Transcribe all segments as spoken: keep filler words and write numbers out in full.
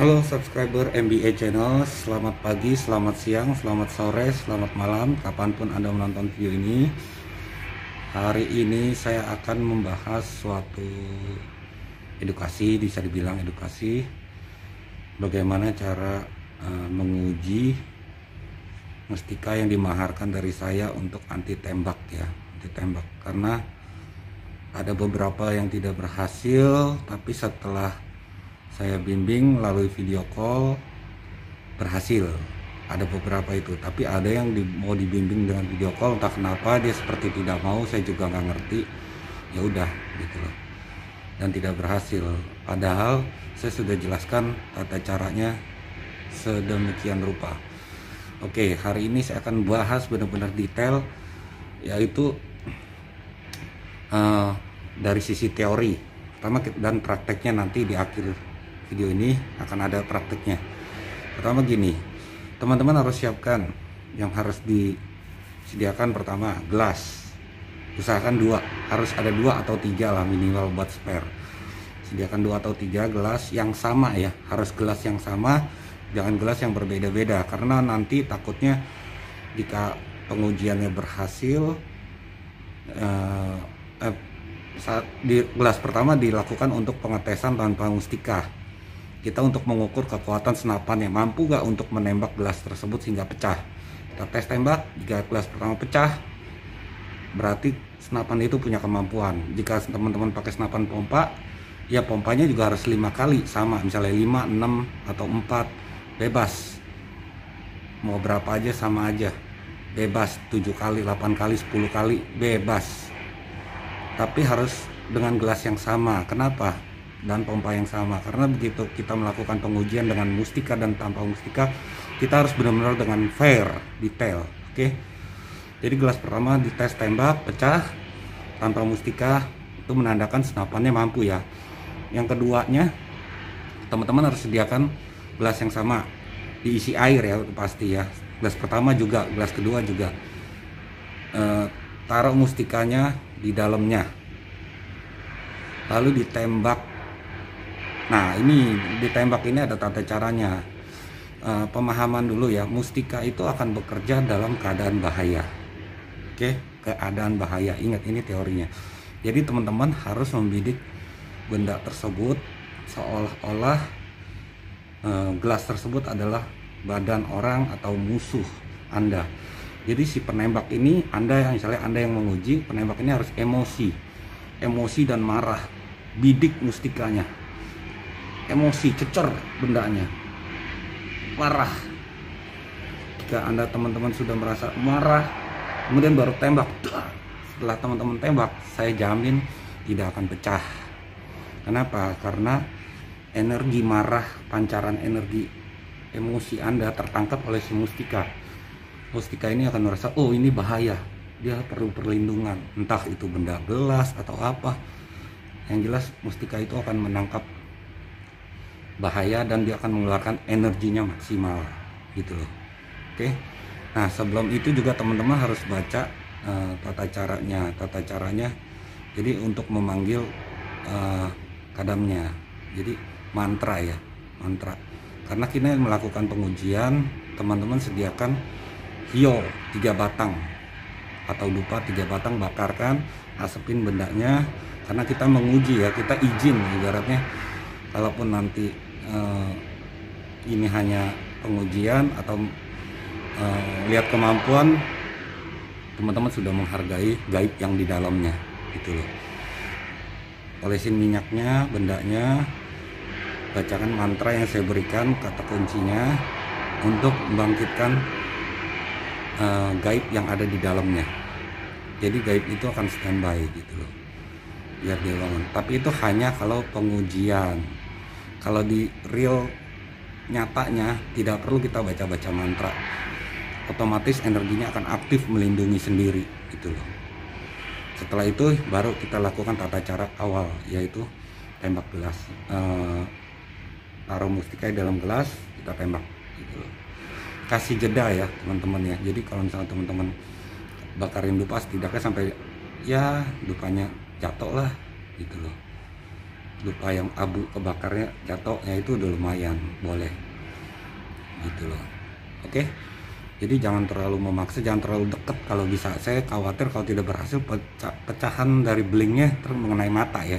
Halo subscriber M B A Channel, selamat pagi, selamat siang, selamat sore, selamat malam, kapanpun Anda menonton video ini. Hari ini saya akan membahas suatu edukasi, bisa dibilang edukasi, bagaimana cara uh, menguji mustika yang dimaharkan dari saya untuk anti tembak ya, anti tembak. Karena ada beberapa yang tidak berhasil, tapi setelah saya bimbing melalui video call berhasil. Ada beberapa itu, tapi ada yang di, mau dibimbing dengan video call, entah kenapa dia seperti tidak mau, saya juga nggak ngerti. Ya udah gitu loh, dan tidak berhasil. Padahal saya sudah jelaskan tata caranya sedemikian rupa. Oke, hari ini saya akan bahas benar-benar detail, yaitu uh, dari sisi teori pertama dan prakteknya. Nanti di akhir video ini akan ada prakteknya. Pertama gini, teman-teman harus siapkan yang harus disediakan. Pertama, gelas. Usahakan dua, harus ada dua atau tiga lah minimal buat spare. Sediakan dua atau tiga gelas yang sama ya, harus gelas yang sama, jangan gelas yang berbeda-beda, karena nanti takutnya jika pengujiannya berhasil, eh, eh, saat di gelas pertama dilakukan untuk pengetesan tanpa mustika. Kita untuk mengukur kekuatan senapan yang mampu gak untuk menembak gelas tersebut sehingga pecah. Kita tes tembak, jika gelas pertama pecah, berarti senapan itu punya kemampuan. Jika teman-teman pakai senapan pompa, ya pompanya juga harus lima kali sama, misalnya lima, enam, atau empat, bebas. Mau berapa aja sama aja, bebas. Tujuh kali, delapan kali, sepuluh kali, bebas. Tapi harus dengan gelas yang sama. Kenapa? Dan pompa yang sama, karena begitu kita melakukan pengujian dengan mustika dan tanpa mustika, kita harus benar-benar dengan fair, detail. Oke, jadi gelas pertama dites tembak, pecah tanpa mustika, itu menandakan senapannya mampu ya. Yang keduanya, teman-teman harus sediakan gelas yang sama, diisi air ya, pasti ya. Gelas pertama juga, gelas kedua juga. E, taruh mustikanya di dalamnya, lalu ditembak. Nah, ini ditembak ini ada tata caranya. E, pemahaman dulu ya, mustika itu akan bekerja dalam keadaan bahaya. Oke, keadaan bahaya. Ingat, ini teorinya. Jadi teman-teman harus membidik benda tersebut seolah-olah e, gelas tersebut adalah badan orang atau musuh Anda. Jadi si penembak ini, Anda yang misalnya Anda yang menguji, penembak ini harus emosi, emosi dan marah. Bidik mustikanya, emosi, cecer bendanya, marah. Jika Anda teman-teman sudah merasa marah, kemudian baru tembak, setelah teman-teman tembak, saya jamin tidak akan pecah. Kenapa? Karena energi marah, pancaran energi emosi Anda tertangkap oleh si mustika. Mustika ini akan merasa, oh ini bahaya, dia perlu perlindungan, entah itu benda gelas atau apa. Yang jelas mustika itu akan menangkap bahaya dan dia akan mengeluarkan energinya maksimal gitu loh. Oke, nah sebelum itu juga teman-teman harus baca uh, tata caranya tata caranya jadi untuk memanggil uh, kadamnya, jadi mantra ya, mantra. Karena kita melakukan pengujian, teman-teman sediakan hio tiga batang atau dupa tiga batang, bakarkan, asepin bendanya, karena kita menguji ya, kita izin ibaratnya. Kalaupun nanti uh, ini hanya pengujian atau uh, lihat kemampuan, teman-teman sudah menghargai gaib yang di dalamnya gitu loh. Olesin minyaknya, bendanya, bacakan mantra yang saya berikan, kata kuncinya, untuk membangkitkan uh, gaib yang ada di dalamnya. Jadi gaib itu akan standby gitu loh, biar dia bangun. Tapi itu hanya kalau pengujian. Kalau di real nyatanya tidak perlu kita baca-baca mantra, otomatis energinya akan aktif melindungi sendiri gitu loh. Setelah itu baru kita lakukan tata cara awal, yaitu tembak gelas. Uh, taruh mustika dalam gelas, kita tembak gitu loh. Kasih jeda ya teman-teman ya. Jadi kalau misalnya teman-teman bakarin dupa, setidaknya sampai ya dupanya jatuh lah gitu loh. lupa yang abu kebakarnya jatuh ya, itu udah lumayan boleh gitu loh. Oke, jadi jangan terlalu memaksa, jangan terlalu deket kalau bisa. Saya khawatir kalau tidak berhasil pecah, pecahan dari blinknya terus mengenai mata ya,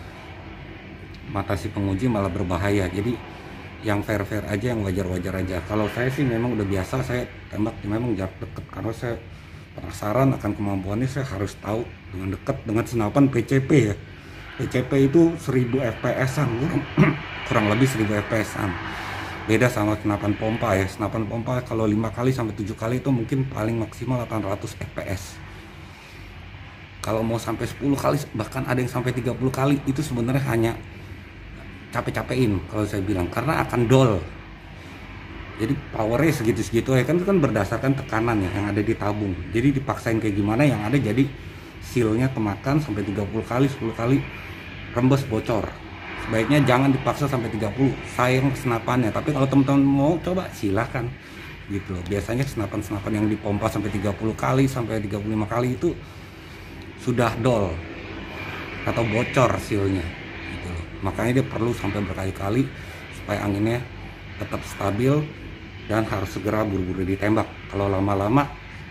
mata si penguji malah berbahaya. Jadi yang fair-fair aja, yang wajar-wajar aja. Kalau saya sih memang udah biasa saya tembak memang jarak deket, karena saya penasaran akan kemampuannya. Saya harus tahu dengan dekat dengan senapan P C P ya. P C P itu seribu F P S-an, kurang, kurang lebih seribu F P S-an. Beda sama senapan pompa ya. Senapan pompa kalau lima kali sampai tujuh kali itu mungkin paling maksimal delapan ratus F P S. Kalau mau sampai sepuluh kali, bahkan ada yang sampai tiga puluh kali, itu sebenarnya hanya capek-capekin kalau saya bilang, karena akan dol. Jadi powernya segitu-segitu ya kan, itu kan berdasarkan tekanan ya yang ada di tabung. Jadi dipaksain kayak gimana yang ada, jadi sealnya kemakan sampai tiga puluh kali, sepuluh kali rembes bocor. Sebaiknya jangan dipaksa sampai tiga puluh, sayang senapannya. Tapi kalau teman-teman mau coba silahkan gitu loh. Biasanya senapan-senapan yang dipompa sampai tiga puluh kali sampai tiga puluh lima kali itu sudah dol atau bocor sealnya gitu loh. Makanya dia perlu sampai berkali-kali supaya anginnya tetap stabil dan harus segera buru-buru ditembak. Kalau lama-lama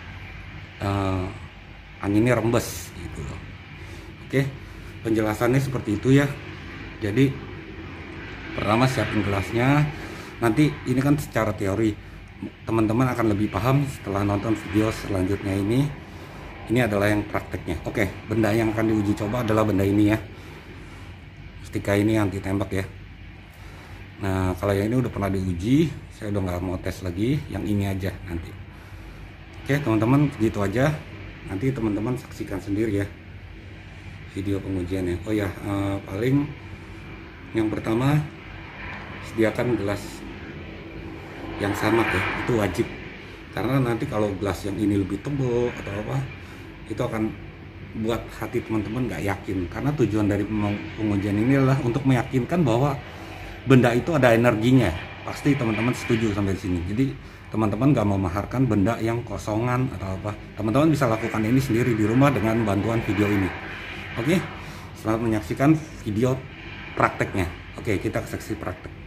uh, anginnya rembes gitu loh. Oke, penjelasannya seperti itu ya. Jadi pertama siapin gelasnya. Nanti ini kan secara teori, teman-teman akan lebih paham setelah nonton video selanjutnya ini. Ini adalah yang prakteknya. Oke, benda yang akan diuji coba adalah benda ini ya, mustika ini anti tembak ya. Nah kalau yang ini udah pernah diuji, saya udah nggak mau tes lagi. Yang ini aja nanti. Oke teman-teman, gitu aja. Nanti teman-teman saksikan sendiri ya video pengujiannya. Oh ya, uh, paling yang pertama sediakan gelas yang sama ya, itu wajib. Karena nanti kalau gelas yang ini lebih tebal atau apa, itu akan buat hati teman-teman nggak yakin. Karena tujuan dari pengujian ini adalah untuk meyakinkan bahwa benda itu ada energinya. Pasti teman-teman setuju sampai sini. Jadi teman-teman nggak memaharkan benda yang kosongan atau apa. Teman-teman bisa lakukan ini sendiri di rumah dengan bantuan video ini. Oke, selamat menyaksikan video prakteknya. Oke, kita ke seksi praktek.